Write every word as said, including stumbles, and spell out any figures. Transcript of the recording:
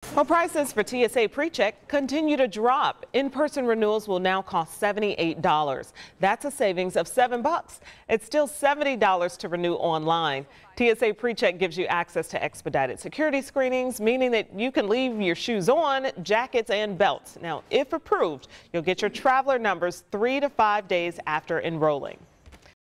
Well, prices for T S A Pre-Check continue to drop. In-person renewals will now cost seventy-eight dollars. That's a savings of seven bucks. It's still seventy dollars to renew online. T S A Pre-Check gives you access to expedited security screenings, meaning that you can leave your shoes on, jackets, and belts. Now, if approved, you'll get your traveler numbers three to five days after enrolling.